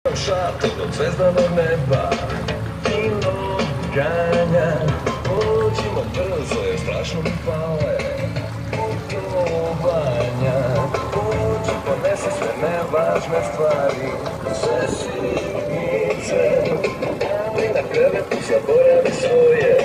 Šator od zvezdanog neba, fino ganja, pođimo brzo jer strašno mi pale putovanja. Pođi, ponesi sve nevažne stvari, sve sitnice, ali na krevetu zaboravi svoje